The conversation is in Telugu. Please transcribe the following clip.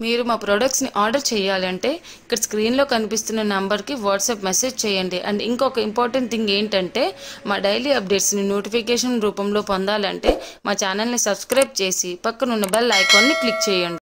మీరు మా ప్రొడక్ట్స్ని ఆర్డర్ చేయాలంటే ఇక్కడ స్క్రీన్లో కనిపిస్తున్న నెంబర్కి వాట్సాప్ మెసేజ్ చేయండి. అండ్ ఇంకొక ఇంపార్టెంట్ థింగ్ ఏంటంటే మా డైలీ అప్డేట్స్ని నోటిఫికేషన్ రూపంలో పొందాలంటే మా ఛానల్ని సబ్స్క్రైబ్ చేసి పక్కనున్న బెల్ ఐకాన్ని క్లిక్ చేయండి.